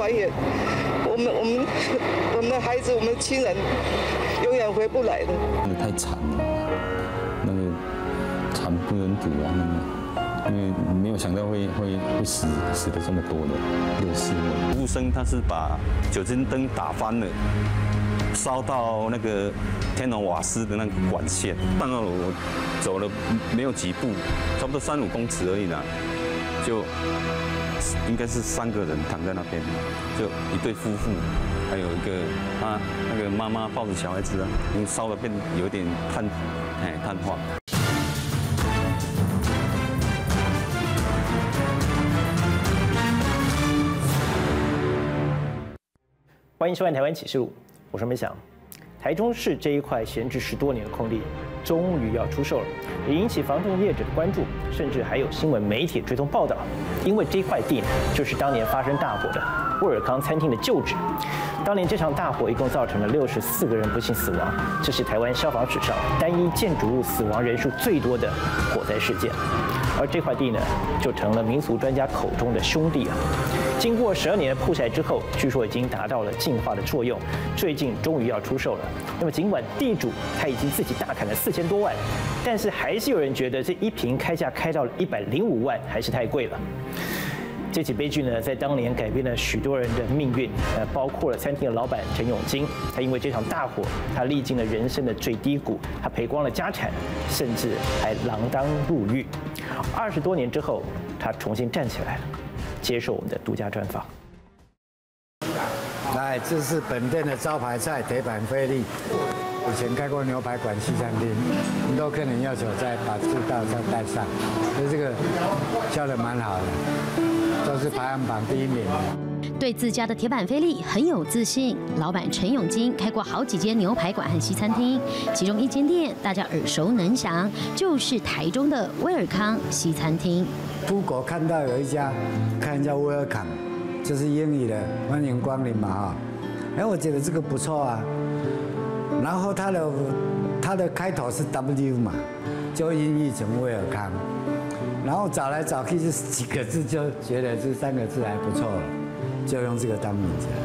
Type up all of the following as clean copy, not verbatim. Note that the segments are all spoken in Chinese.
还原，我们的孩子，我们的亲人永远回不来的。 那个太惨了，那个惨不忍睹啊，那个，因为没有想到会死的这么多的64人。服务生他是把酒精灯打翻了。烧到那个天然瓦斯的那个管线，办公楼我走了没有几步，差不多3、5公尺而已啦，就应该是3个人躺在那边，就一对夫妇，还有一个那个妈妈抱着小孩子啊，因为烧的变有点碳化。 欢迎收看《台湾启示录》。我是梅想，台中市这一块闲置10多年的空地，终于要出售了，也引起房仲业者的关注，甚至还有新闻媒体追踪报道。因为这块地呢，就是当年发生大火的威尔康餐厅的旧址。当年这场大火一共造成了64个人不幸死亡，这是台湾消防史上单一建筑物死亡人数最多的火灾事件。而这块地呢，就成了民俗专家口中的兄弟啊。经过12年的曝晒之后，据说已经达到了净化的作用，最近终于要出售了。那么尽管地主他已经自己大砍了4000多万，但是还是有人觉得这一坪开价开到了105万，还是太贵了。这起悲剧呢，在当年改变了许多人的命运，包括了餐厅的老板陈永金，他因为这场大火，他历经了人生的最低谷，他赔光了家产，甚至还锒铛入狱。20多年之后，他重新站起来了，接受我们的独家专访。 来，这是本店的招牌菜铁板菲力。以前开过牛排馆、西餐厅，很多客人要求再把这道再带上，所以这个教的蛮好的，都是排行榜第1名。 对自家的铁板菲力很有自信，老板陈永金开过好几间牛排馆和西餐厅，其中一间店大家耳熟能详，就是台中的威尔康西餐厅。 出国看到有一家，看人家威尔康，就是英语的欢迎光临嘛哈，哎，我觉得这个不错啊。然后它的开头是 W 嘛，就音译成威尔康。然后找来找去这几个字，就觉得这3个字还不错了，就用这个当名字。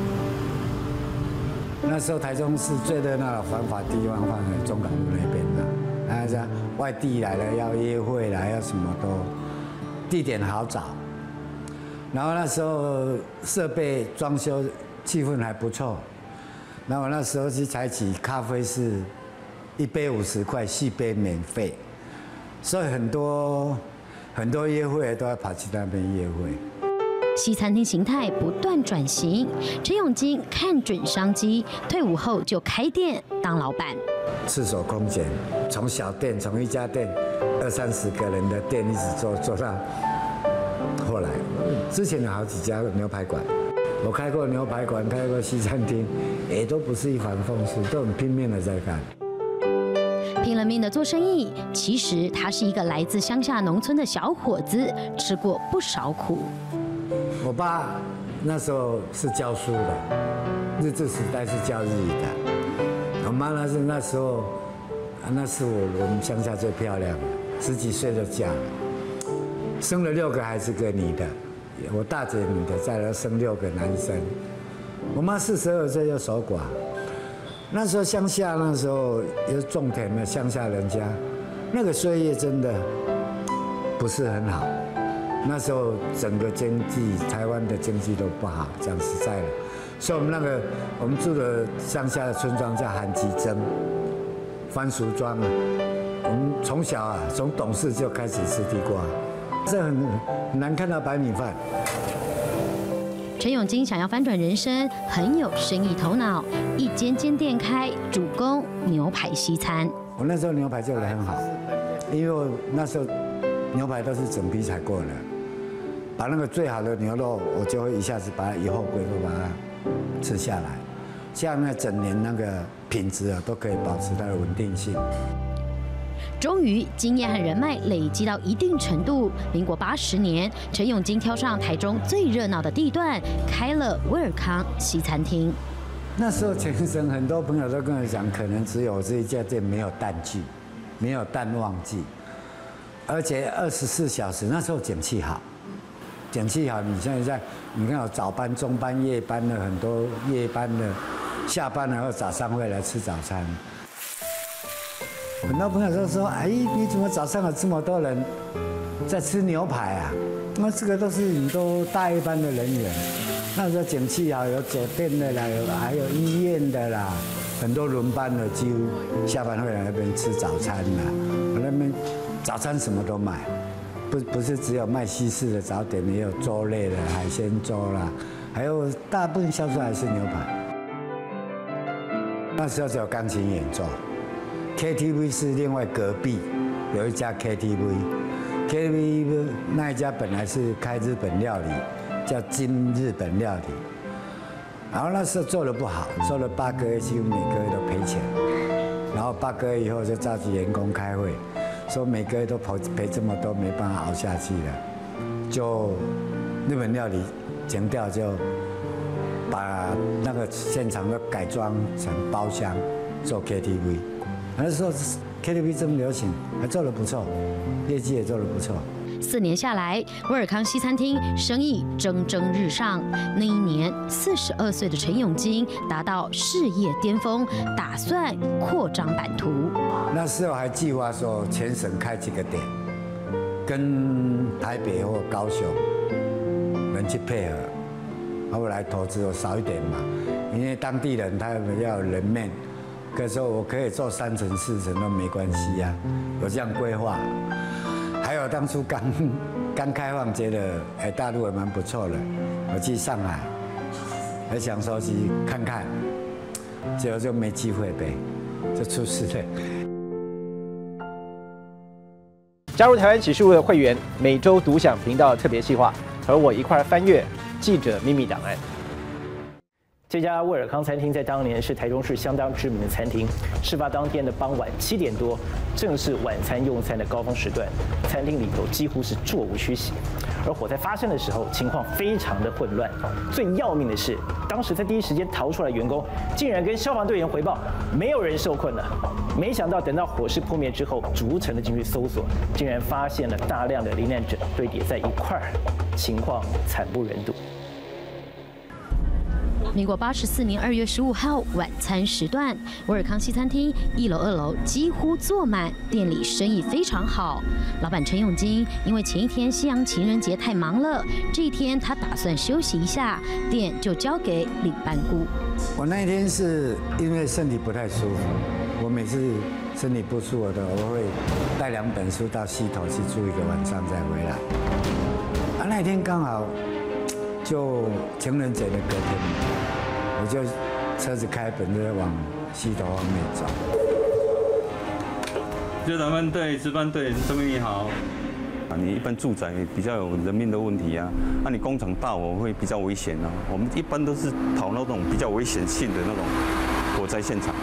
那时候台中市最热闹的繁华地方放在中港路那边的，大家外地来了要约会啦，要什么都地点好找。然后那时候设备装修气氛还不错。然后那时候去采取咖啡是1杯50块，4杯免费，所以很多约会都要跑去那边约会。 西餐厅形态不断转型，陈永金看准商机，退伍后就开店当老板。 赤手空拳，从小店，从一家店20、30个人的店一直做到后来，之前有好几家牛排馆。我开过牛排馆，开过西餐厅，也都不是一帆风顺，都很拼命的在干。 拼了命的做生意，其实他是一个来自乡下农村的小伙子，吃过不少苦。 我爸那时候是教书的，日治时代是教日语的。我妈那时候，那是我们乡下最漂亮的，10几岁就嫁了，生了6个孩子，个女的。我大姐女的，再来生6个男生。我妈42岁就守寡。那时候乡下，那时候有种田的乡下人家，那个岁月真的不是很好。那时候整个经济，台湾的经济都不好，讲实在的。所以我们住的乡下的村庄叫韩吉珍，番薯庄啊。我们从小啊，从懂事就开始吃地瓜。这很难看到白米饭。 陈永金想要翻转人生，很有生意头脑，一间间店开，主攻牛排西餐。 我那时候牛排做得很好，因为我那时候牛排都是整批采过的，把那个最好的牛肉，我就会一下子把它以后归都把它吃下来，这样呢整年那个品质啊都可以保持它的稳定性。 终于，经验和人脉累积到一定程度。民国80年，陈永金挑上台中最热闹的地段，开了威尔康西餐厅。 那时候全省很多朋友都跟我讲，可能只有我这一家店没有淡季，没有淡旺季，而且24小时。那时候景气好， 景气好，你现在你看有早班、中班、夜班的很多夜班的，下班了后早上会来吃早餐。很多朋友都说：“哎，你怎么早上有这么多人在吃牛排啊？”那这个都是很多大夜班的人员。那时候景气好，有酒店的啦，还有医院的啦，很多轮班的，几乎下班会来那边吃早餐啦。我那边早餐什么都卖，不是只有卖西式的早点，也有粥类的海鲜粥啦，还有大部分销售还是牛排。那时候只有钢琴演奏。KTV 是另外隔壁有一家 KTV 那一家本来是开日本料理，叫金日本料理，然后那时候做得不好，做了8个月，几乎每个月都赔钱，然后8个月以后就召集员工开会，说每个月都赔这么多，没办法熬下去了，就日本料理停掉，就把那个现场都改装成包厢做 KTV。那时候 KTV 这么流行，还做得不错，业绩也做得不错。 4年下来，威尔康西餐厅生意蒸蒸日上。那一年，42岁的陈永金达到事业巅峰，打算扩张版图。 那时候还计划说全省开几个点，跟台北或高雄人去配合，后来投资我少一点嘛，因为当地人他们要有人面。可是我可以做3层4层都没关系啊，有这样规划。还有当初刚开放，觉得大陆也蛮不错的，我去上海，还想说去看看，结果就没机会呗，就出事了。 加入台湾启示录的会员，每周独享频道特别企划，和我一块翻阅记者秘密档案。这家威尔康餐厅在当年是台中市相当知名的餐厅。事发当天的傍晚7点多，正是晚餐用餐的高峰时段，餐厅里头几乎是座无虚席。而火灾发生的时候，情况非常的混乱。最要命的是，当时在第一时间逃出来的员工，竟然跟消防队员回报，没有人受困了。没想到等到火势扑灭之后，逐层的进去搜索，竟然发现了大量的罹难者堆叠在一块儿，情况惨不忍睹。 民国84年2月15号晚餐时段，威尔康西餐厅1楼、2楼几乎坐满，店里生意非常好。老板陈永金因为前一天西洋情人节太忙了，这一天他打算休息一下，店就交给领班顾。 我那一天是因为身体不太舒服，我每次身体不舒服的，我会带2本书到溪头去住1个晚上再回来。那一天刚好就情人节的隔天。我就车子开本就往溪头方面走。 救援分队、值班队，这边你好。你一般住宅比较有人命的问题啊，那你工厂大火会比较危险啊。我们一般都是讨那种比较危险性的那种火灾现场。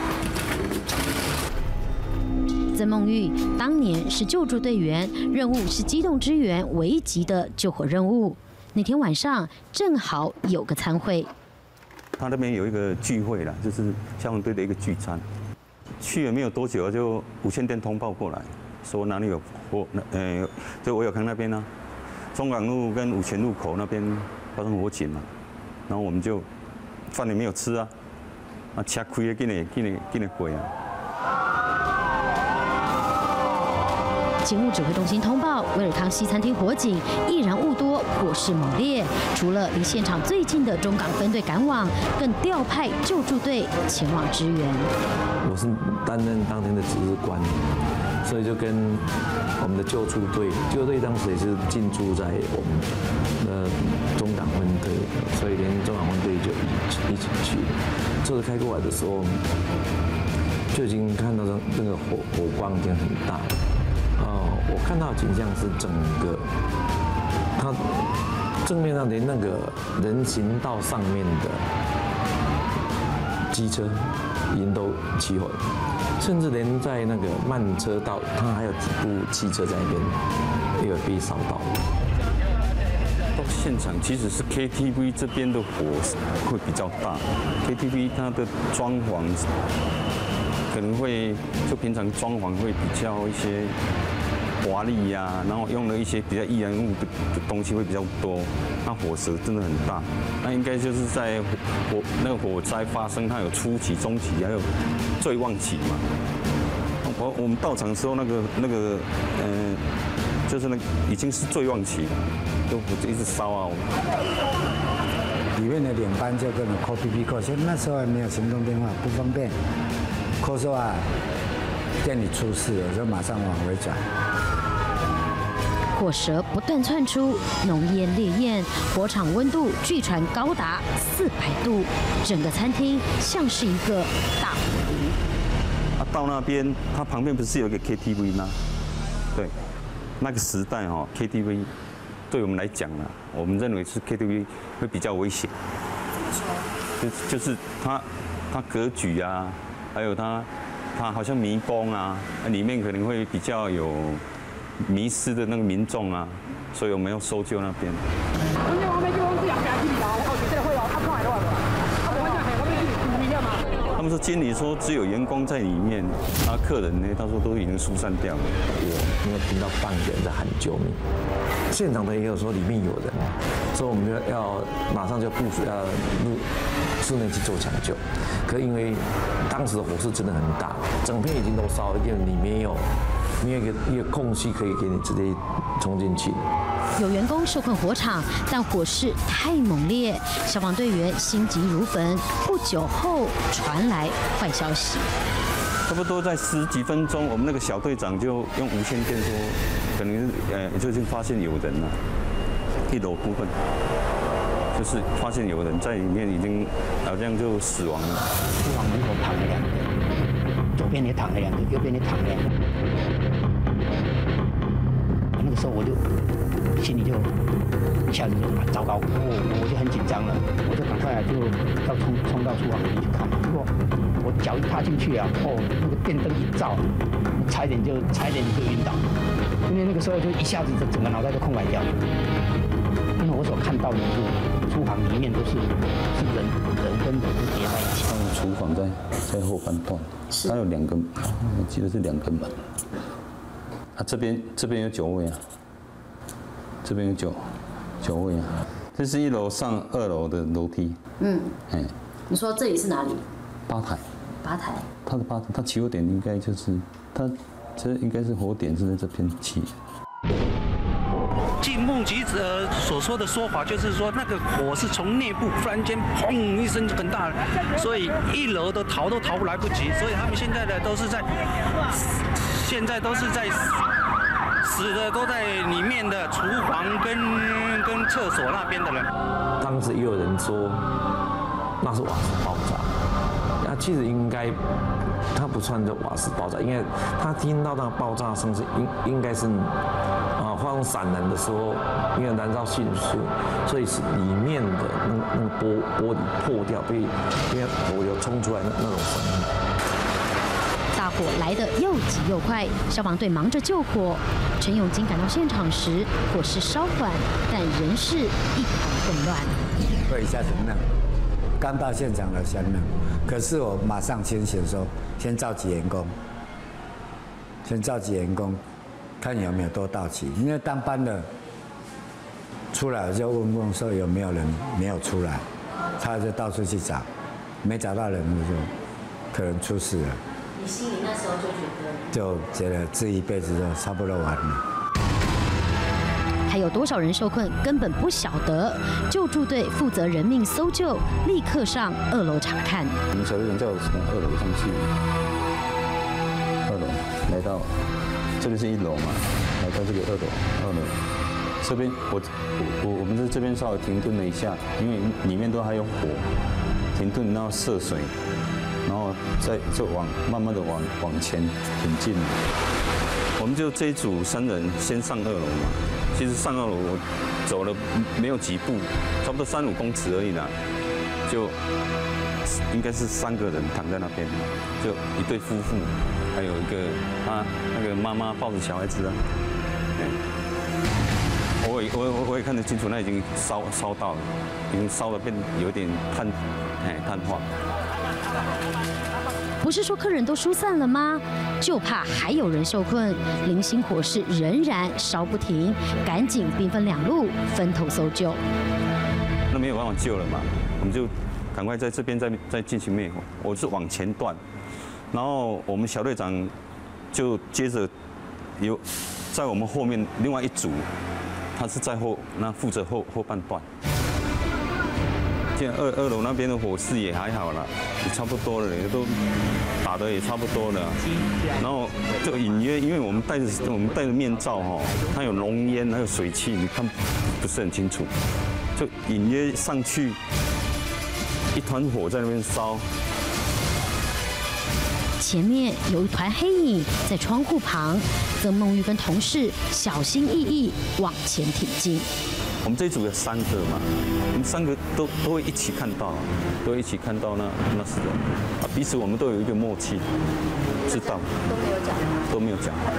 曾梦玉当年是救助队员，任务是机动支援危急的救火任务。那天晚上正好有个餐会。 他那边有一个聚会啦，就是消防队的一个聚餐。去了没有多久，就无线电通报过来，说哪里有火，就威尔康那边呢，中港路跟五泉路口那边发生火警嘛，然后我们就饭也没有吃啊，车开了，给你过啊。 警务指挥中心通报，威尔康西餐厅火警易燃物多，火势猛烈。除了离现场最近的中港分队赶往，更调派救助队前往支援。 我是担任当天的值日官，所以就跟我们的救助队当时也是进驻在我们的中港分队，所以连中港分队就一起去。车子开过来的时候，就已经看到那个火光已经很大。我看到的景象是整个，它正面上连那个人行道上面的机车已经都起火了，甚至连在那个慢车道，它还有几部汽车在那边也有被烧到。 到现场其实是 KTV 这边的火会比较大 ，KTV 它的装潢可能会就平常装潢会比较一些华丽呀，然后用了一些比较易燃物的东西会比较多，那火舌真的很大。那应该就是在那个火灾发生，它有初期、中期，还有最旺期嘛。我们到场的时候，就是已经是最旺期了，就一直烧啊。 里面的领班就跟我 call BB call， 那时候还没有行动电话，不方便。call 说啊，店里出事了，就马上往回转。 火舌不断窜出，浓烟烈焰，火场温度据传高达400度，整个餐厅像是一个大火炉。 到那边，它旁边不是有一个 KTV 吗？对，那个时代哈 ，KTV 对我们来讲呢，我们认为是 KTV 会比较危险。就是它格局啊，还有它好像迷宫啊，里面可能会比较有迷失的那个民众啊，所以我们要搜救那边。他们说经理说只有员工在里面，客人呢，他说都已经疏散掉了。 因为听到半个人在喊救命，现场的也有说里面有人，所以我们就要马上就部署要入室内去做抢救。可因为当时的火势真的很大，整片已经都烧了，因为你没有一个空隙可以给你直接冲进去。 有员工受困火场，但火势太猛烈，消防队员心急如焚。不久后传来坏消息， 差不多在10几分钟，我们那个小队长就用无线电说，可能就已经发现有人了，1楼部分就是发现有人在里面，已经好像就死亡了。 厨房门口躺了2个，左边也躺了2个，右边也躺了2个。那个时候我就心里就一下子就糟糕，我就很紧张了，我就赶快就要冲到厨房里面去看。结果我脚一踏进去啊，那个电灯一照，差一点就晕倒，因为那个时候就一下子整个脑袋都空白掉了。因为我所看到的是厨房里面都是人跟人叠在一起。 厨房在后半段，它有2个，我记得是2个门。这边有9位啊，这边有9位啊。这是1楼上2楼的楼梯。 你说这里是哪里？ 吧台。 吧台。 它的吧台，它起火点应该就是这应该是火点是在这边起。 据目击者所说的说法，就是说那个火是从内部忽然间砰一声就很大，所以1楼的逃都逃不来不及，所以他们现在都是在死的都在里面的厨房跟厕所那边的人。 当时也有人说那是瓦斯爆炸，那其实应该它不算叫瓦斯爆炸，因为他听到那个爆炸声是应该是发动闪燃的时候，因为燃烧迅速，所以是里面的那个玻璃破掉，因为火流冲出来那种声音。 大火来得又急又快，消防队忙着救火。陈永金赶到现场时，火势稍缓，但仍是一团混乱。 会一下子嫩，刚到现场的先嫩，可是我马上清醒说，先召集员工，看有没有多到齐。因为当班的出来，我就问说有没有人没有出来，他就到处去找，没找到人，我就可能出事了。 你心里那时候就觉得这一辈子就差不多完了。 还有多少人受困，根本不晓得。救助队负责人命搜救，立刻上2楼查看。 我们小队长叫我从2楼上去，2楼来到，这个是1楼嘛，来到这个2楼，这边我们在这边稍微停顿了一下，因为里面都还有火，停顿然后涉水，然后就慢慢的往前挺进。我们就这一组3人先上2楼嘛。其实上2楼我走了没有几步，差不多3、5公尺而已啦，就应该是3个人躺在那边，就一对夫妇，还有一个那个妈妈抱着小孩子啊。我也看得清楚，那已经烧到了，已经烧了变有点碳化。 不是说客人都疏散了吗？就怕还有人受困，零星火势仍然烧不停，赶紧兵分两路，分头搜救。 那没有办法救了嘛，我们就赶快在这边再进行灭火。我是往前段，然后我们小队长就接着有在我们后面另外一组，他是在负责后半段。现在二楼那边的火势也还好了，也差不多了，也都打得也差不多了。然后就隐约，因为我们戴着面罩哈，它有浓烟还有水汽，你看不是很清楚，就隐约上去一团火在那边烧。 前面有一团黑影在窗户旁，曾梦玉跟同事小心翼翼往前挺进。 我们这一组有3个嘛，我们3个都会一起看到，都会一起看到那是人啊，彼此我们都有一个默契，知道都没有讲话，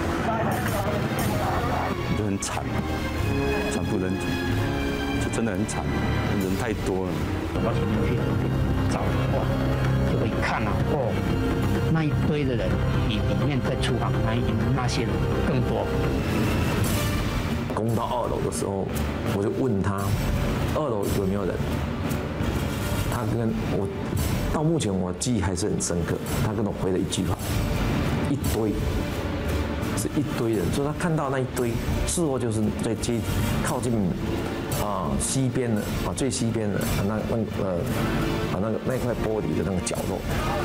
就很惨，惨不忍睹，就真的很惨，人太多了。 我从那边找哇，就可以看啊，那一堆的人比里面在厨房那些人更多。 攻到2楼的时候，我就问他2楼有没有人。他跟我到目前我记忆还是很深刻，他跟我回了一句话：一堆，是一堆人。所以他看到那一堆，事后就是在靠近西边的最西边的那块玻璃的那个角落。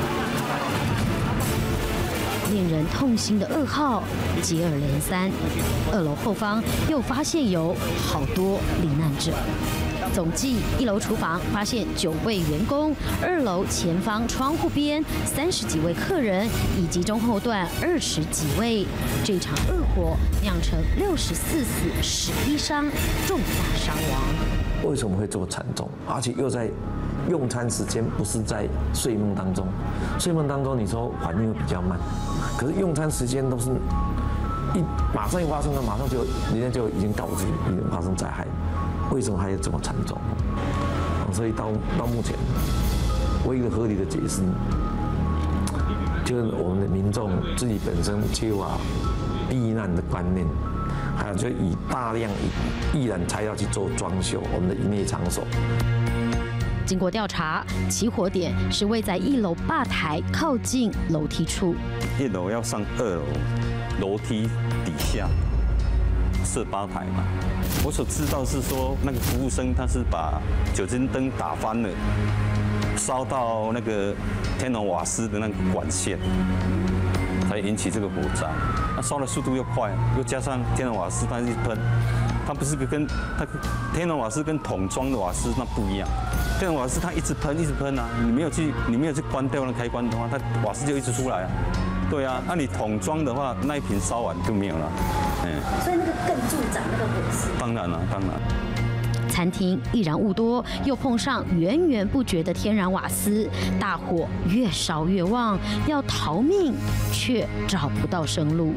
令人痛心的噩耗接二连三，2楼后方又发现有好多罹难者。总计1楼厨房发现9位员工，2楼前方窗户边30几位客人，以及中后段20几位。这场恶火酿成64死11伤，重大伤亡。 为什么会这么惨重？而且又在用餐时间不是在睡梦当中，睡梦当中你说反应会比较慢，可是用餐时间都是马上一发生了，马上人家就已经导致已经发生灾害，为什么还有这么惨重？所以到目前，唯一的合理的解释，就是我们的民众自己本身缺乏避难的观念，还有就以大量易燃材料去做装修我们的营业场所。 经过调查，起火点是位在1楼吧台靠近楼梯处。 1楼要上2楼，楼梯底下设吧台嘛。我所知道是说，那个服务生他是把酒精灯打翻了，烧到那个天然瓦斯的那个管线，才引起这个火灾。那烧的速度又快，又加上天然瓦斯它一喷，它不是跟天然瓦斯跟桶装的瓦斯那不一样。天然瓦斯它一直喷啊，你没有去关掉那开关的话，它瓦斯就一直出来啊。对啊，那你桶装的话，那一瓶烧完就没有了。 所以那个更助长那个火势。 当然了，当然。 餐厅易燃物多，又碰上源源不绝的天然瓦斯，大火越烧越旺，要逃命却找不到生路。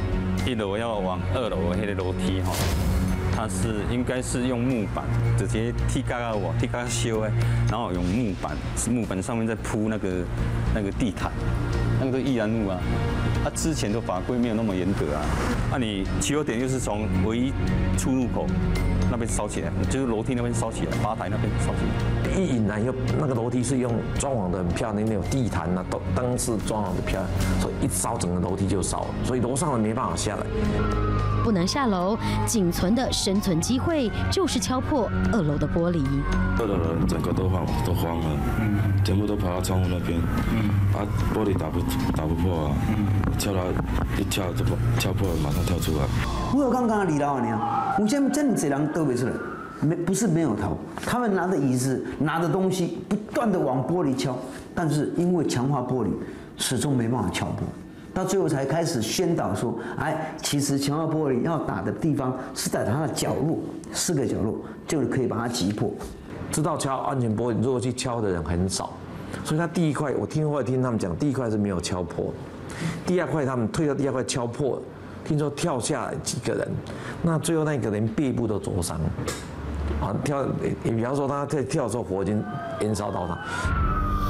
1楼要往2楼那个楼梯哈，它是应该是用木板直接踢嘎修哎，然后用木板上面再铺那个地毯，那个都易燃物啊。之前的法规没有那么严格啊。你起火点又是从唯一出入口那边烧起来，就是楼梯那边烧起来，吧台那边烧起来。 一引燃又那个楼梯是用装潢的很漂亮，那有地毯啊，灯是装潢的漂亮，所以一烧整个楼梯就烧了，所以楼上的没办法下来。 不能下楼，仅存的生存机会就是敲破2楼的玻璃。 2楼的人整个都慌了，全部都跑到窗户那边，玻璃打不破啊，敲破了，马上跳出来。 我有刚刚李老板啊，我现在真的这人都没出来，不是没有逃，他们拿着椅子拿着东西不断的往玻璃敲，但是因为强化玻璃，始终没办法敲破。到最后才开始宣导说，其实强化玻璃要打的地方是在它的角落，4个角落就可以把它击破。 知道敲安全玻璃，如果去敲的人很少，所以他第1块，我听他们讲，第1块是没有敲破，第2块他们推到第2块敲破了，听说跳下来几个人，那最后那个人背部都灼伤，比方说他在跳的时候火已经燃烧到他。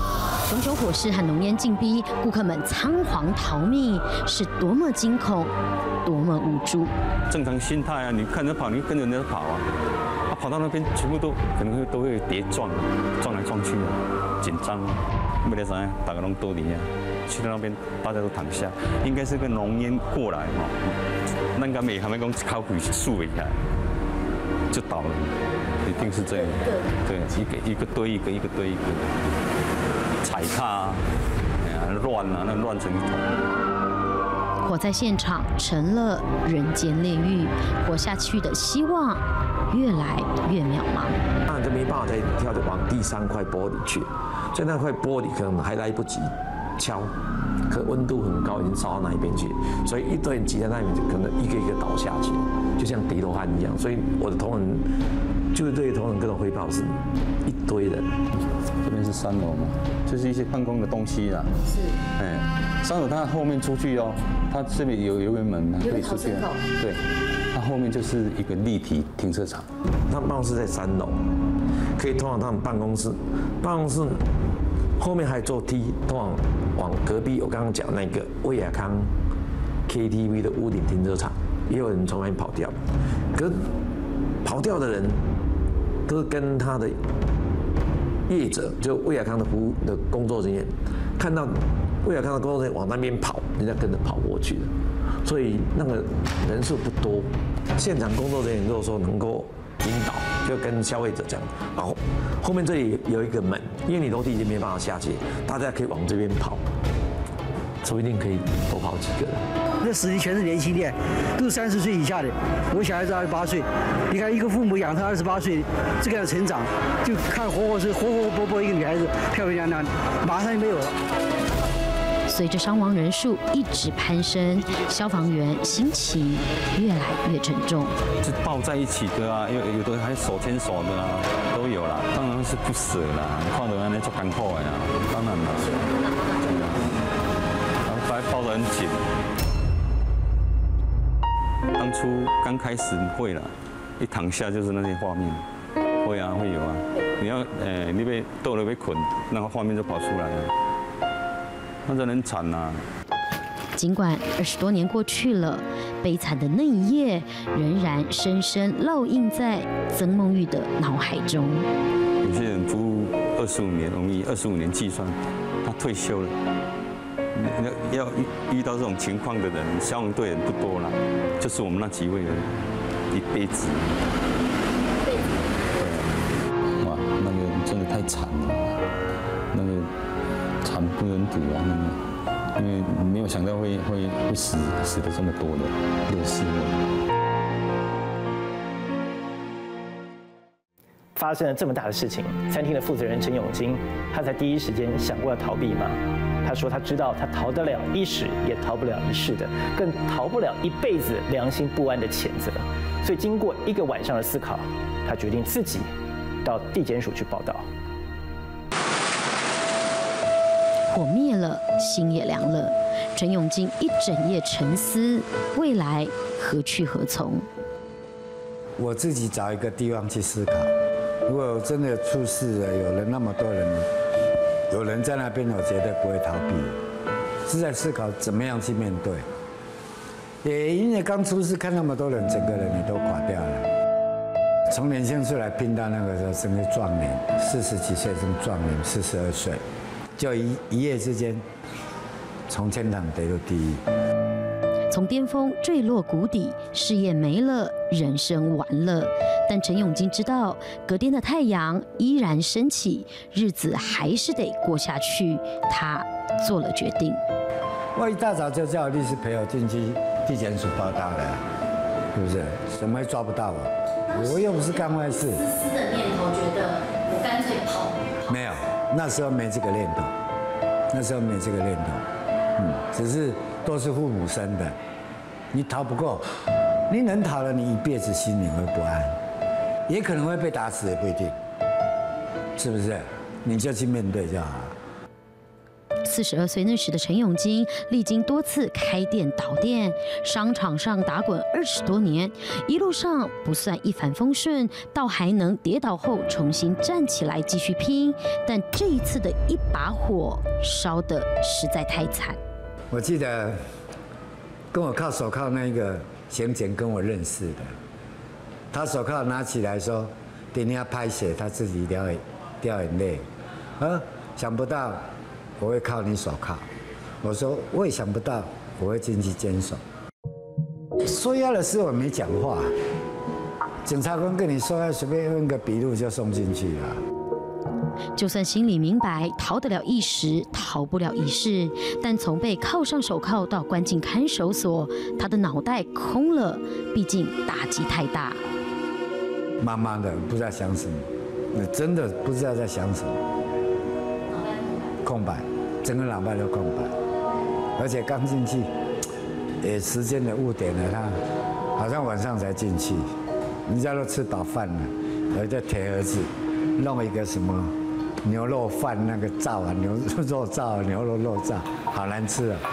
熊熊火势和浓烟紧逼，顾客们仓皇逃命，是多么惊恐，多么无助。 正常心态啊，你看人跑，你跟着人家跑啊，跑到那边全部都可能都会跌撞来撞去啊，紧张。没得啥，大家拢躲里啊，去到那边大家都躺下，应该是个浓烟过来哈，那个没还没讲靠回竖一下就倒了，一定是这样。对，一个堆一个，一个堆一个，踩踏乱啊，那乱成一团。 火灾现场成了人间炼狱，活下去的希望越来越渺茫。 当然就没办法再跳着往第3块玻璃去，所以那块玻璃可能还来不及敲，可温度很高，已经烧到那一边去，所以一堆人挤在那里面，就可能一个一个倒下去，就像叠罗汉一样。所以我的同仁，就是对同仁各种汇报是一堆人。 这边是3楼嘛，就是一些办公的东西啊。是。3楼它后面出去哦，它这边有一个门可以出去。对。它后面就是一个立体停车场。 他们办公室在3楼，可以通往他们办公室。办公室后面还坐梯通往隔壁。我刚刚讲那个威亚康 KTV 的屋顶停车场，也有人从那边跑掉。可是跑掉的人都是跟他的业者，就威亚康的服务的工作人员，看到威亚康的工作人员往那边跑，人家跟着跑过去了。所以那个人数不多，现场工作人员如果说能够引导，就跟消费者讲，然后后面这里有一个门，因为你楼梯已经没办法下去，大家可以往这边跑，说不定可以多跑几个人。 那死的全是年轻的，都是30岁以下的。我小孩子28岁，你看一个父母养他28岁，这个样成长，就看活活泼泼一个女孩子，漂漂亮亮，马上就没有了。 随着伤亡人数一直攀升，消防员心情越来越沉重。 是抱在一起的啊，有的还手牵手的啊，都有啦。当然是不舍啦，看到那做艰苦的啊，当然啦，然后还抱得很紧。当初刚开始会了，一躺下就是那些画面，会啊，会有啊。你要你被逗了被捆，那个画面就跑出来了。那真的很惨呐！ 尽管20多年过去了，悲惨的那一夜仍然深深烙印在曾梦玉的脑海中。 有些人服务25年，我们以25年计算，他退休了。要遇到这种情况的人，消防队人不多了，就是我们那几位人，一辈子。哇，那个真的太惨了，那个。惨不忍睹啊！因为没有想到会死的这么多的64位。 发生了这么大的事情，餐厅的负责人陈永金，他在第一时间想过要逃避吗？他说他知道他逃得了一时，也逃不了一世的，更逃不了一辈子良心不安的谴责。所以经过1个晚上的思考，他决定自己到地检署去报到。 火灭了，心也凉了。陈永金一整夜沉思，未来何去何从？ 我自己找一个地方去思考。如果真的出事了，有人那么多人，有人在那边，我绝对不会逃避，是在思考怎么样去面对。也因为刚出事，看那么多人，整个人也都垮掉了。从年轻岁来拼到那个时候升为壮年，40几岁升壮年，42岁。就一夜之间，从天堂跌入地狱， 从巅峰坠落谷底，事业没了，人生完了。但陈永金知道，隔天的太阳依然升起，日子还是得过下去。他做了决定。 我一大早就叫律师陪我进去地检署报到了，是不是？怎么会抓不到我？我又不是干坏事。 自私的念头，觉得我干脆跑。 没有。那时候没这个念头，只是都是父母生的，你逃不过，你能逃了，你一辈子心里会不安，也可能会被打死，也不一定，是不是？你就去面对就好了。 42岁那时的陈永金，历经多次开店倒店，商场上打滚20多年，一路上不算一帆风顺，倒还能跌倒后重新站起来继续拼。但这一次的一把火烧得实在太惨。 我记得跟我铐手铐那个刑警跟我认识的，他手铐拿起来说，顶天拍血，他自己掉眼泪，想不到我会铐你手铐。我说我也想不到我会进去监所。收押的时候我没讲话，检察官跟你说要随便问个笔录就送进去了。 就算心里明白逃得了一时，逃不了一世，但从被铐上手铐到关进看守所，他的脑袋空了，毕竟打击太大。 茫茫的不知道想什么，真的不知道在想什么，空白，整个脑袋都空白，而且刚进去，也时间的误点了，他好像晚上才进去，人家都吃饱饭了，有一个铁盒子，弄一个什么牛肉饭那个罩啊，牛肉罩啊，牛肉罩，好难吃啊。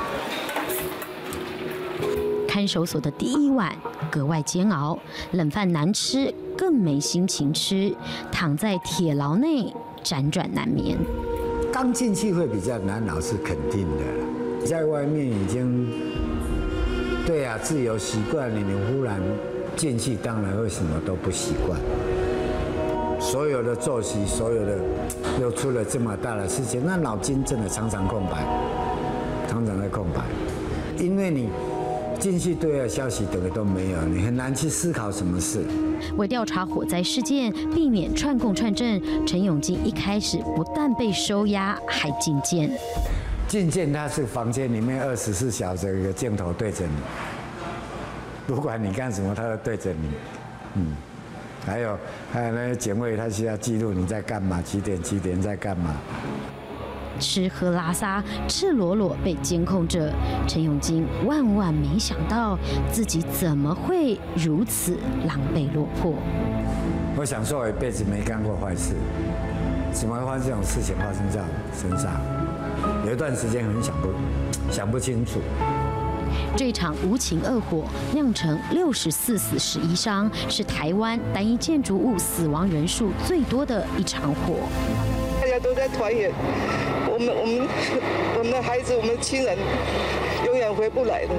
看守所的第一晚格外煎熬，冷饭难吃，更没心情吃，躺在铁牢内辗转难眠。 刚进去会比较难熬是肯定的，在外面已经对啊自由习惯了，你忽然进去，当然会什么都不习惯。所有的作息，所有的又出了这么大的事情，那脑筋真的常常空白，常常在空白，因为你进去对外消息等于都没有，你很难去思考什么事。 为调查火灾事件，避免串供串证，陈永金一开始不但被收押，还禁见。 禁见他是房间里面24小时有一个镜头对着你，不管你干什么，他都对着你。还有那些警卫，他需要记录你在干嘛，几点在干嘛。 吃喝拉撒赤裸裸被监控着，陈永金万万没想到自己怎么会如此狼狈落魄。 我想说，我一辈子没干过坏事，怎么会发生这种事情发生在我身上？有一段时间很想不清楚。 这场无情恶火酿成64死11伤，是台湾单一建筑物死亡人数最多的一场火。 大家都在团圆，我们的孩子，我们的亲人，永远回不来的。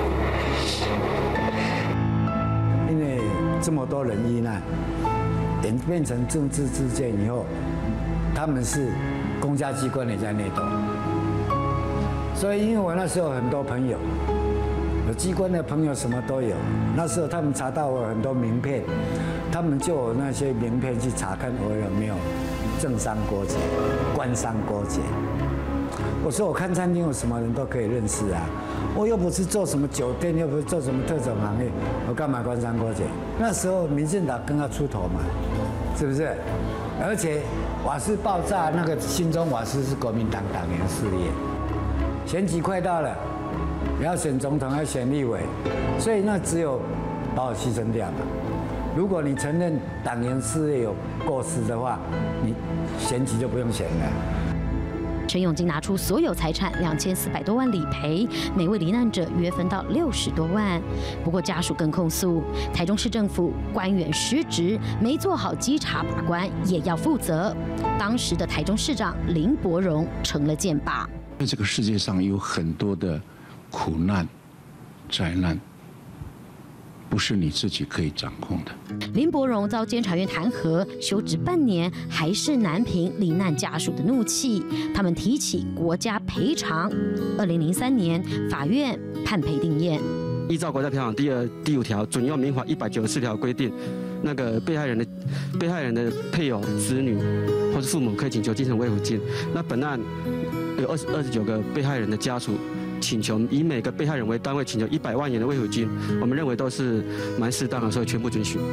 因为这么多人遇难，演变成政治事件以后，他们是公家机关也在内斗，所以因为我那时候很多朋友。有机关的朋友什么都有，那时候他们查到我很多名片，他们就有那些名片去查看我有没有政商国籍、官商国籍。我说我看餐厅，我什么人都可以认识啊，我又不是做什么酒店，又不是做什么特种行业，我干嘛官商国籍？那时候民进党更要出头嘛，是不是？而且瓦斯爆炸，那个新中瓦斯是国民党党员事业，选举快到了。要选总统，要选立委，所以那只有把我牺牲掉了。如果你承认党员事业有过失的话，你选举就不用选了。 陈永金拿出所有财产2400多万理赔，每位罹难者约分到60多万。不过家属更控诉，台中市政府官员失职，没做好稽查把关，也要负责。当时的台中市长林柏荣成了箭靶。 在这个世界上有很多的苦难、灾难，不是你自己可以掌控的。 林柏荣遭监察院弹劾，休职半年，还是难平罹难家属的怒气。他们提起国家赔偿。2003年，法院判赔定谳。 依照国家赔偿第5条准用民法194条规定，那个被害人的配偶、子女或是父母可以请求精神慰抚金。那本案有29个被害人的家属请求以每个被害人为单位请求100万元的慰抚金，我们认为都是蛮适当的，所以全部准许。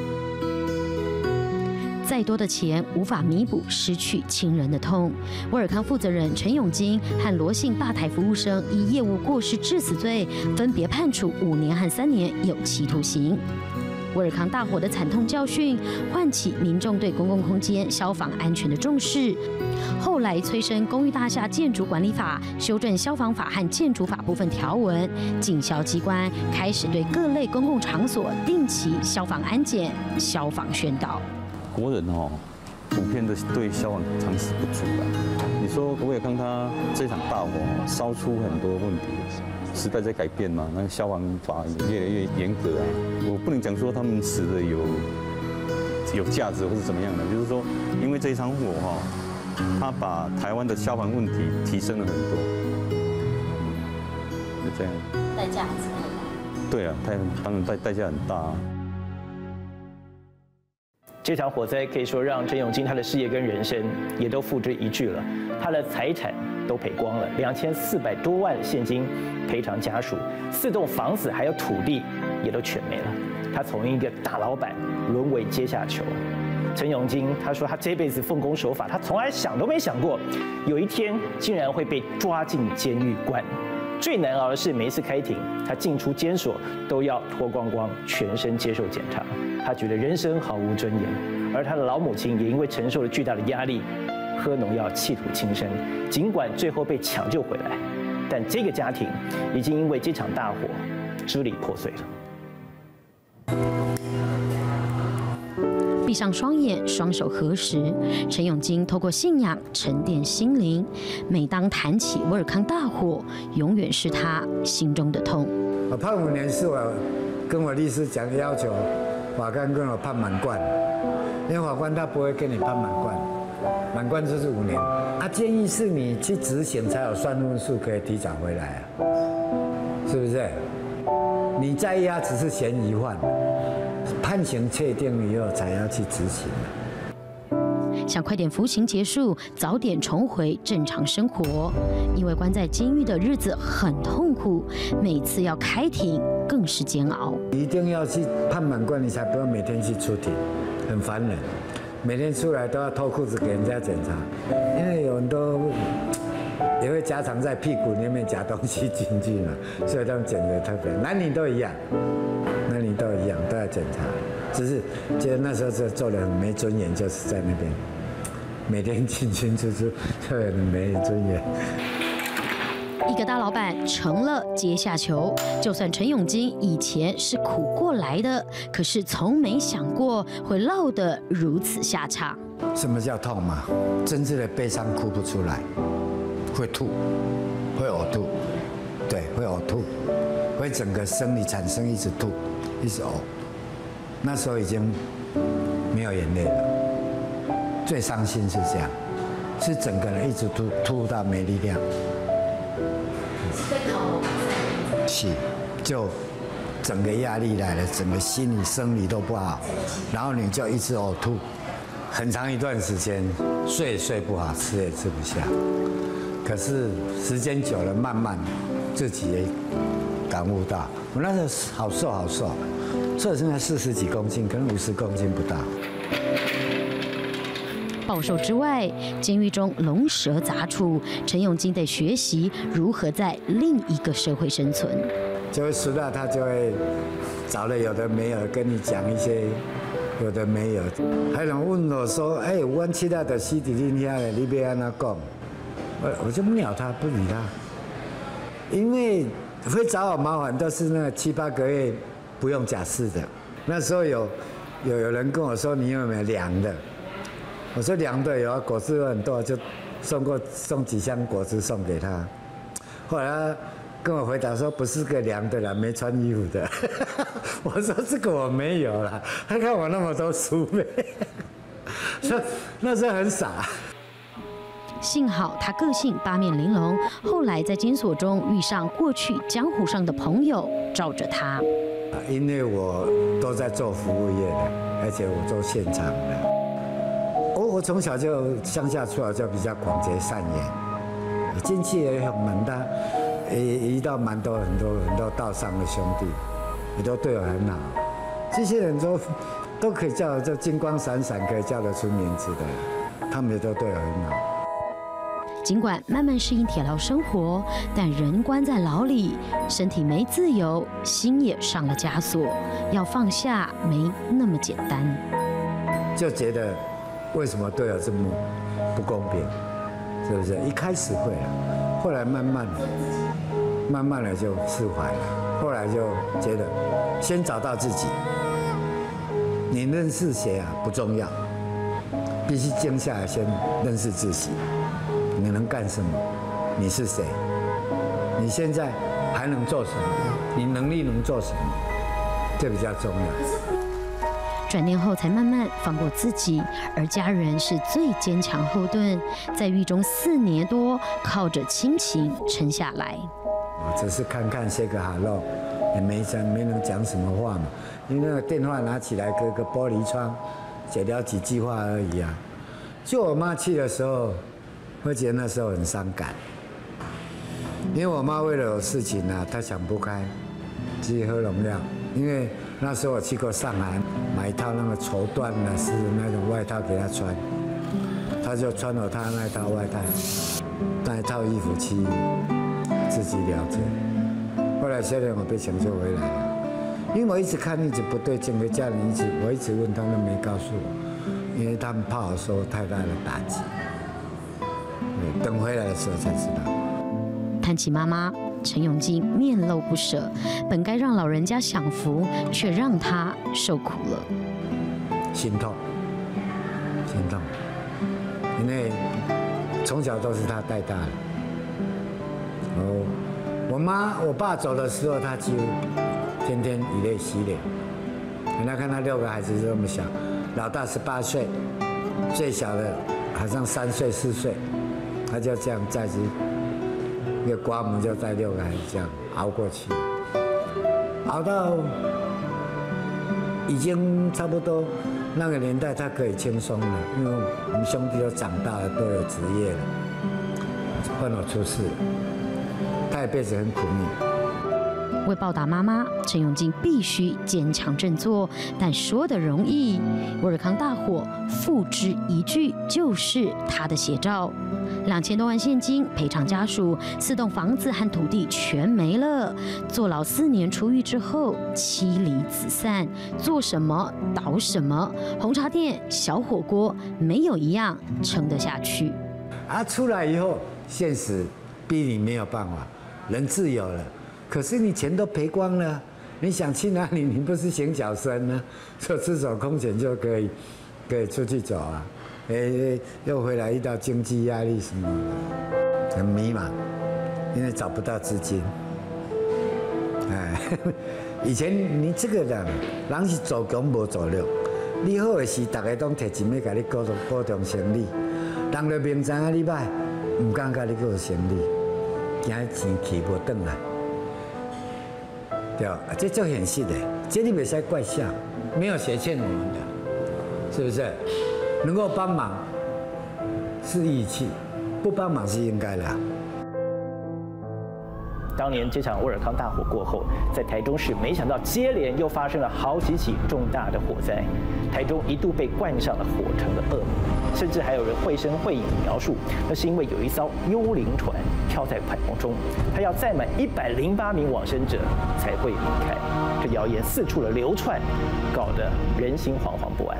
再多的钱无法弥补失去亲人的痛。威尔康负责人陈永金和罗姓吧台服务生以业务过失致死罪，分别判处5年和3年有期徒刑。 威尔康大火的惨痛教训，唤起民众对公共空间消防安全的重视。后来催生《公寓大厦建筑管理法》，修正消防法和建筑法部分条文，警消机关开始对各类公共场所定期消防安检、消防宣导。 国人普遍的对消防常识不足啊。你说威尔康他这场大火烧出很多问题，时代在改变嘛，那消防法也越来越严格啊。我不能讲说他们死的有价值或是怎么样的，就是说因为这一场火它把台湾的消防问题提升了很多，就这样。 代价还是很大。 对啊，当然代价很大啊。 这场火灾可以说让陈永金他的事业跟人生也都付之一炬了，他的财产都赔光了，2400多万现金赔偿家属，4栋房子还有土地也都全没了。他从一个大老板沦为阶下囚。陈永金他说他这辈子奉公守法，他从来想都没想过，有一天竟然会被抓进监狱关。最难熬的是每一次开庭，他进出监所都要脱光光，全身接受检查。他觉得人生毫无尊严，而他的老母亲也因为承受了巨大的压力，喝农药企图轻生。尽管最后被抢救回来，但这个家庭已经因为这场大火支离破碎了。 闭上双眼，双手合十，陈永金透过信仰沉淀心灵。每当谈起威尔康大火，永远是他心中的痛。 我判5年是我跟我律师讲要求，法官跟我判满贯，因为法官他不会跟你判满贯，满贯就是5年。建议是你去执行才有算分数可以提早回来啊，是不是？你在押只是嫌疑犯。判刑确定以后才要去执行。 想快点服刑结束，早点重回正常生活。因为关在监狱的日子很痛苦，每次要开庭更是煎熬。 一定要去判满贯，你才不用每天去出庭，很烦人。每天出来都要脱裤子给人家检查，因为有很多也会夹藏在屁股里面夹东西进去嘛，所以他们检得特别，男女都一样。男女都一样，都要检查，只是觉得那时候做得很没尊严，就是在那边每天进进出出，就很没尊严。 一个大老板成了阶下囚，就算陈永金以前是苦过来的，可是从没想过会落得如此下场。 什么叫痛嘛？真正的悲伤哭不出来，会吐，会呕吐，对，会呕吐，会整个生理产生一直吐。一直呕，那时候已经没有眼泪了。最伤心是这样，是整个人一直吐到没力量。是，就整个压力来了，整个心理生理都不好，然后你就一直呕吐，很长一段时间睡也睡不好，吃也吃不下。可是时间久了，慢慢自己也感悟到，我那时候好瘦好瘦，瘦的现在40几公斤，可能50公斤不到。 暴瘦之外，监狱中龙蛇杂处，陈永金得学习如何在另一个社会生存。 就会熟到他就会找了有的没有跟你讲一些有的没有，还有人问我说：“哎，我其他的西底利下来，你别安那讲。”我就秒他，不理他，因为会找我麻烦都是那7、8个月不用假释的。那时候有人跟我说：“你有没有凉的？”我说：“凉的有啊，果汁有很多，就送几箱果汁送给他。”后来他跟我回答说：“不是个凉的啦，没穿衣服的。”我说：“这个我没有啦。”他看我那么多书没，那时候很傻。 幸好他个性八面玲珑，后来在监所中遇上过去江湖上的朋友，罩着他。 因为我都在做服务业的，而且我做现场的。我从小就乡下出来就比较广结善缘，进去也很蛮大，遇到蛮多很多道上的兄弟，也都对我很好。这些人都可以叫得就金光闪闪，可以叫得出名字的，他们也都对我很好。 尽管慢慢适应铁牢生活，但人关在牢里，身体没自由，心也上了枷锁，要放下没那么简单。 就觉得为什么对我这么不公平，是不是？一开始会了，后来慢慢的就释怀了，后来就觉得先找到自己。你认识谁啊不重要，必须静下来先认识自己。你能干什么？你是谁？你现在还能做什么？你能力能做什么？这比较重要。 转念后才慢慢放过自己，而家人是最坚强后盾，在狱中4年多，靠着亲情撑下来。 我只是看看写个hello，也没能讲什么话嘛，因为那个电话拿起来隔个玻璃窗，写了几句话而已啊。就我妈去的时候，我觉得那时候很伤感，因为我妈为了有事情啊，她想不开，自己喝农药。因为那时候我去过上海，买一套那个绸缎的是那种外套给她穿，她就穿了她那套外套，那一套衣服去自己了解。后来现在我被抢救回来了，因为我一直看一直不对劲，的家人我一直问他们没告诉我，因为他们怕我受太大的打击。等回来的时候才知道。 谈起妈妈，陈永金面露不舍，本该让老人家享福，却让他受苦了。 心痛，因为从小都是他带大的。我爸走的时候，他就天天以泪洗脸。人家看他6个孩子这么小，老大18岁，最小的好像3岁4岁，他就这样载着一个刮目，就带6个孩子这样熬过去，熬到已经差不多那个年代，他可以轻松了，因为我们兄弟都长大了，都有职业了，换我出事了。他一辈子很苦命。 为报答妈妈，陈永金必须坚强振作，但说的容易。威尔康大火，付之一炬，就是他的写照。2000多万现金赔偿家属，4栋房子和土地全没了。坐牢4年出狱之后，妻离子散，做什么倒什么，红茶店、小火锅，没有一样撑得下去。 出来以后，现实逼你没有办法。人自由了，可是你钱都赔光了，你想去哪里？你不是行脚僧呢？就赤手空拳就可以出去走啊！又回来遇到经济压力什么的，很迷茫，因为找不到资金。以前你这个人是做工无做量，你好的是大家都摕钱要给你保重生理，人就明知影你歹，唔敢给你过生理。惊钱去无转来，对，这就现实的，这你袂使怪笑，没有谁欠我们的，是不是？能够帮忙是义气，不帮忙是应该的。 当年这场威尔康大火过后，在台中市没想到接连又发生了好几起重大的火灾，台中一度被冠上了火城的恶名，甚至还有人绘声绘影描述，那是因为有一艘幽灵船漂在海洋中，它要载满108名往生者才会离开。这谣言四处的流窜，搞得人心惶惶不安。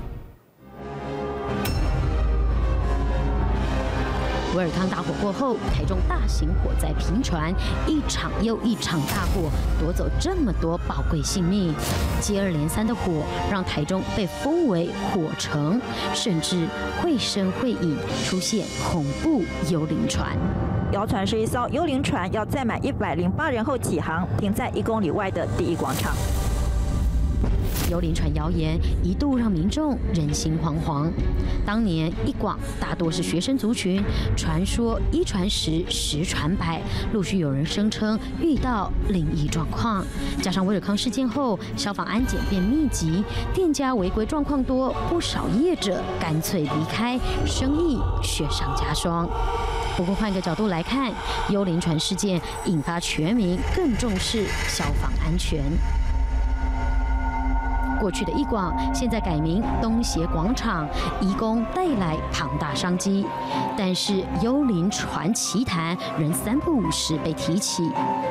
威尔康大火过后，台中大型火灾频传，一场又一场大火夺走这么多宝贵性命，接二连三的火让台中被封为火城，甚至绘声绘影出现恐怖幽灵船。 谣传是一艘幽灵船要载满108人后起航，停在1公里外的第一广场。 幽灵船谣言一度让民众人心惶惶。当年一广大多是学生族群，传说1传10，10传100，陆续有人声称遇到灵异状况。加上威尔康事件后，消防安检变密集，店家违规状况多，不少业者干脆离开，生意雪上加霜。不过换个角度来看，幽灵船事件引发全民更重视消防安全。 过去的一广现在改名东协广场，移工带来庞大商机，但是幽灵船奇谈仍三不五时被提起。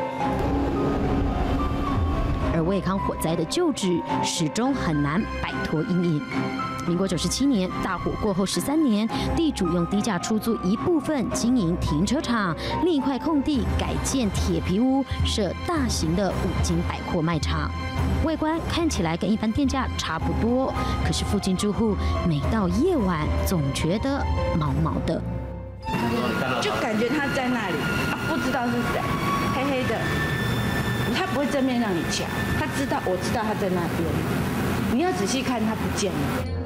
而卫康火灾的救治始终很难摆脱阴影。民国97年大火过后13年，地主用低价出租一部分经营停车场，另一块空地改建铁皮屋，设大型的五金百货卖场。外观看起来跟一般店家差不多，可是附近住户每到夜晚总觉得毛毛的， 就感觉他在那里，不知道是谁，黑黑的。他不会正面让你讲，我知道他在那边，你要仔细看，他不见了。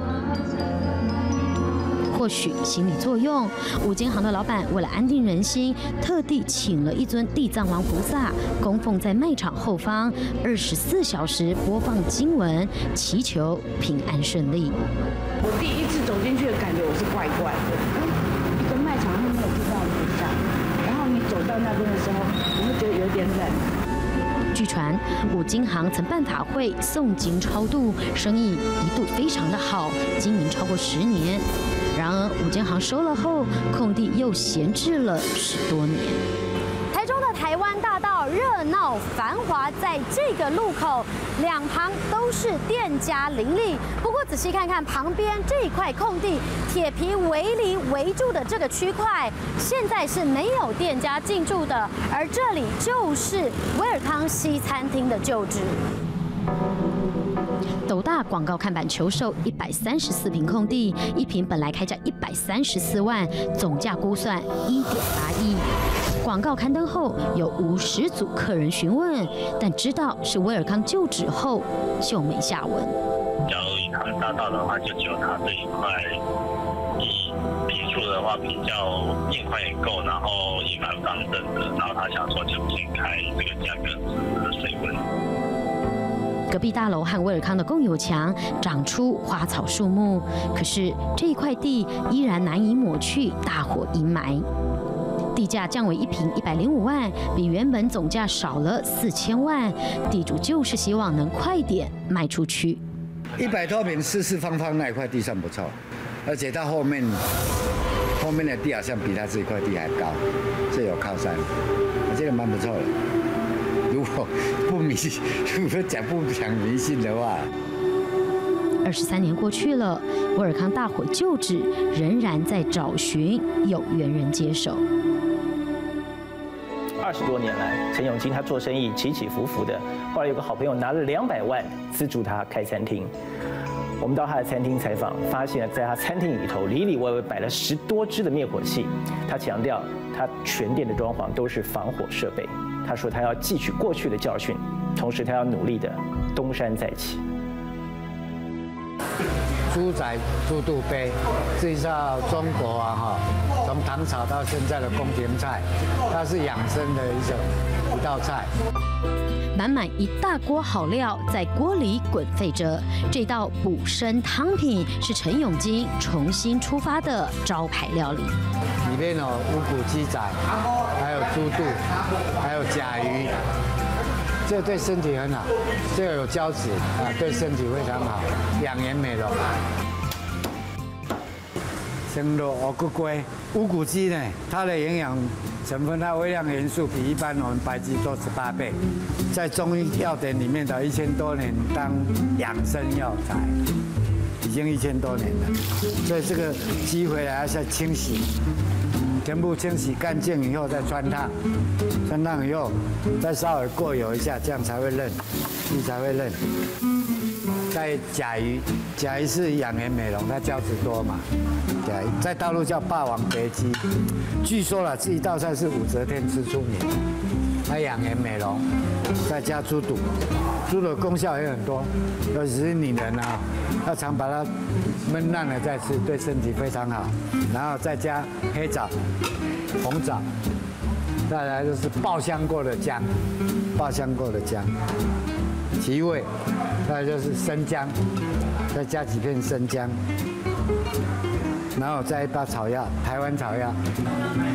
或许心理作用，五金行的老板为了安定人心，特地请了一尊地藏王菩萨供奉在卖场后方，24小时播放经文，祈求平安顺利。 我第一次走进去的感觉，我是怪怪的，一个卖场后面有地藏王菩萨，然后你走到那边的时候，你会觉得有点冷。 据传，五金行曾办法会诵经超度，生意一度非常的好，经营超过10年。然而，五金行收了后，空地又闲置了10多年。 台中的台湾大道热闹繁华，在这个路口两旁都是店家林立。不过仔细看看旁边这一块空地，铁皮围篱围住的这个区块，现在是没有店家进驻的，而这里就是威尔康西餐厅的旧址。 斗大广告看板求售134坪空地，一坪本来开价134万，总价估算1.8亿。广告刊登后，有50组客人询问，但知道是威尔康旧址后，就没下文。 假如以康大道的话，就只有它这一块，以坪数的话比较面宽也够，然后也蛮方正的，然后他想说就先开这个价格是谁问？ 隔壁大楼和威尔康的共有墙长出花草树木，可是这一块地依然难以抹去大火阴霾。地价降为一坪105万，比原本总价少了4000万。地主就是希望能快点卖出去。 100多坪四四方方那一块地算不错，而且它后面的地好像比它这一块地还高，这有靠山，我觉得蛮不错的。如果讲不讲迷信的话 ，23年过去了，威尔康大火旧址仍然在找寻有缘人接手。 20多年来，陈永金他做生意起起伏伏的，后来有个好朋友拿了200万资助他开餐厅。我们到他的餐厅采访，发现在他餐厅里头里里外外摆了10多支的灭火器。他强调，他全店的装潢都是防火设备。他说他要汲取过去的教训，同时他要努力的东山再起。 猪仔、猪肚杯，这套中国啊从唐朝到现在的宫廷菜，它是养生的一道菜。 满满一大锅好料在锅里滚沸着，这道补身汤品是陈永金重新出发的招牌料理。 里面有五谷鸡仔，还有猪肚，还有甲鱼，这对身体很好。这个有胶质啊，对身体非常好，养颜美容。生肉乌骨龟，五谷鸡呢，它的营养成分，它微量元素比一般我们白鸡多18倍，在中医药典里面的1000多年当养生药材，已经1000多年了。所以这个鸡回来要再清洗，全部清洗干净以后再穿烫，穿烫以后再稍微过油一下，这样才会嫩，鸡才会嫩。再甲鱼，甲鱼是养颜美容，它胶质多嘛。甲鱼在大陆叫霸王别姬，据说了这一道菜是武则天吃出名，它养颜美容，再加猪肚，猪的功效也很多，尤其是女人啊，要常把它焖烂了再吃，对身体非常好。然后再加黑枣、红枣，再来就是爆香过的姜，爆香过的姜，提味。再来就是生姜，再加几片生姜，然后再一把草药，台湾草药。 它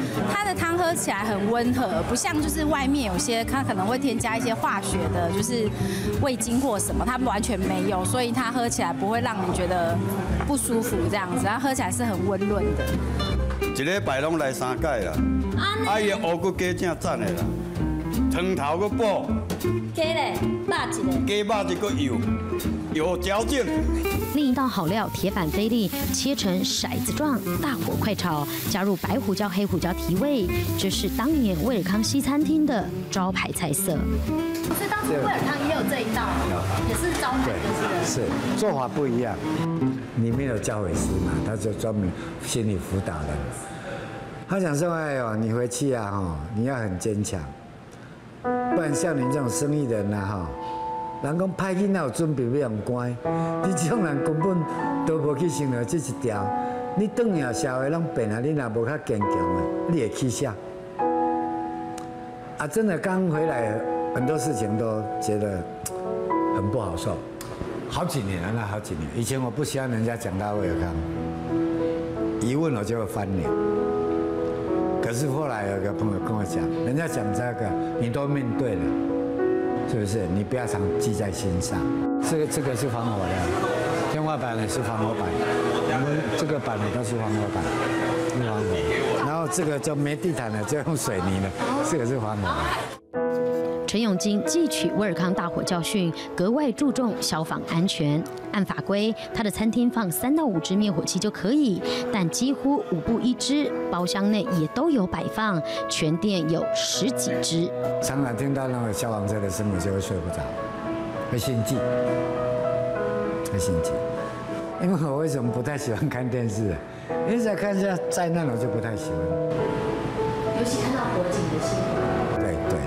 的汤喝起来很温和，不像就是外面有些它可能会添加一些化学的，就是味精或什么，它完全没有，所以它喝起来不会让你觉得不舒服这样子，它喝起来是很温润的。 一礼拜拢来3届啦，啊伊乌骨鸡正赞的啦，汤头搁补， 鸡嘞，肉一个， 鸡肉一个有嚼劲。 另一道好料铁板菲力切成骰子状，大火快炒，加入白胡椒、黑胡椒提味，这是当年威尔康西餐厅的招牌菜色。 所以当时威尔康也有这一道，也是招牌的， 是做法不一样。里面有教诲师嘛，他就专门心理辅导的。他讲说：“哎呦，你回去啊，哈，你要很坚强，不然像你这种生意人啊，哈。”人讲歹囡仔有准备要用乖，你这种人根本都无去想到这一条。你转下社会拢变啊，你若无较坚强的，你会起笑。啊，真的刚回来，很多事情都觉得很不好受。好几年了，那好几年。以前我不喜欢人家讲到威尔康，一问我就会翻脸。可是后来有个朋友跟我讲，人家讲这个，你都面对了。是不是？你不要常记在心上。这个是防火的，天花板呢是防火板，我们这个板呢都是防火板，是防火。然后这个就没地毯了，就用水泥了，这个是防火。 陈永金汲取威尔康大火教训，格外注重消防安全。按法规，他的餐厅放3到5支灭火器就可以，但几乎5步1支，包厢内也都有摆放，全店有10几支。 常常听到那个消防车的声音，就会睡不着，会心悸，会心悸。因为我为什么不太喜欢看电视？因为再看一下灾难，我就不太喜欢。 尤其看到火警的新闻。 对对。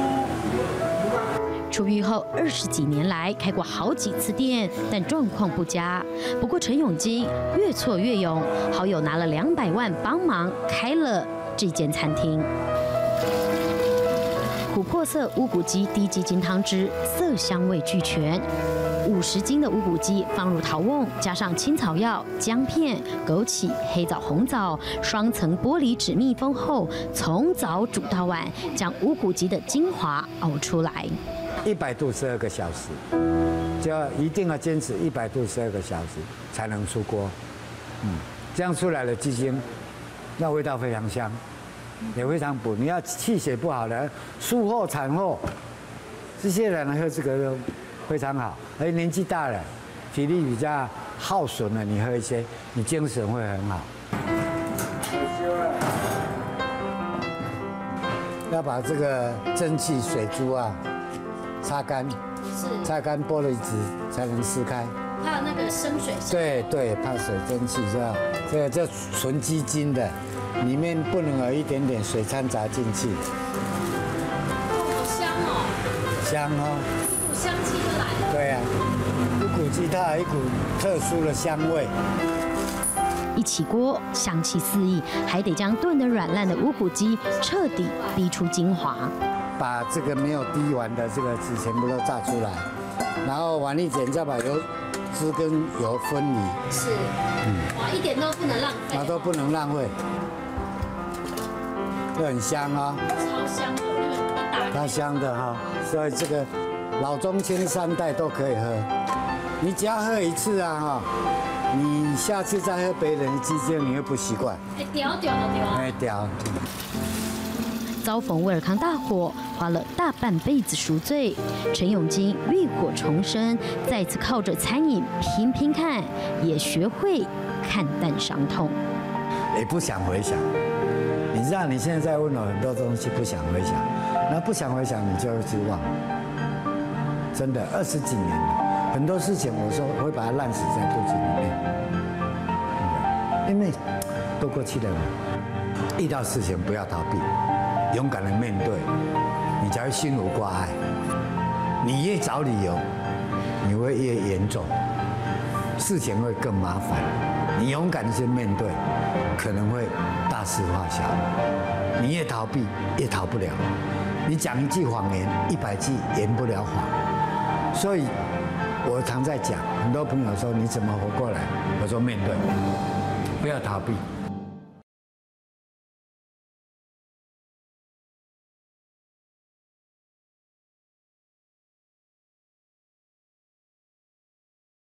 出狱后20几年来开过好几次店，但状况不佳。不过陈永金越挫越勇，好友拿了200万帮忙开了这间餐厅。琥珀色乌骨鸡低鸡精汤汁，色香味俱全。50斤的乌骨鸡放入陶瓮，加上青草药、姜片、枸杞、黑枣、红枣，双层玻璃纸密封后，从早煮到晚，将乌骨鸡的精华熬出来。 100度12个小时，就要一定要坚持100度12个小时才能出锅。这样出来的鸡精，那味道非常香，也非常补。你要气血不好的，术后、产后，这些人喝这个都非常好。而且年纪大了，体力比较耗损了，你喝一些，你精神会很好。要把这个蒸汽水珠啊擦干，擦干玻璃纸才能撕开。 还有那个生水。 对对，怕水蒸气是吧？这纯鸡精的，里面不能有一点点水掺杂进去。 好香哦！ 香哦。 一股香气就来了。 对啊，乌骨鸡它有一股特殊的香味。 一起锅，香气四溢，还得将炖得软烂的乌骨鸡彻底逼出精华。 把这个没有滴完的这个汁全部都炸出来，然后碗一点，再把油汁跟油分离。 是，哇，一点都不能浪费。 都不能浪费，这很香啊。 超香的，那个一打开。 它香的哈，所以这个老中青3代都可以喝。你只要喝一次啊哈，你下次再喝别人的鸡精，你会不习惯。 屌。 哎，屌。 遭逢威尔康大火，花了大半辈子赎罪。陈永金浴火重生，再次靠着餐饮拼拼看，也学会看淡伤痛。 也不想回想，你知道你现在问我很多东西不想回想，那不想回想你就会去忘。真的20几年了，很多事情我说我会把它烂死在肚子里面，因为都过去了嘛。遇到事情不要逃避。勇敢的面对，你才会心无挂碍。你越找理由，你会越严重，事情会更麻烦。你勇敢的去面对，可能会大事化小。你越逃避，越逃不了。你讲一句谎言，100句圆不了谎。所以，我常在讲，很多朋友说你怎么活过来？我说面对，不要逃避。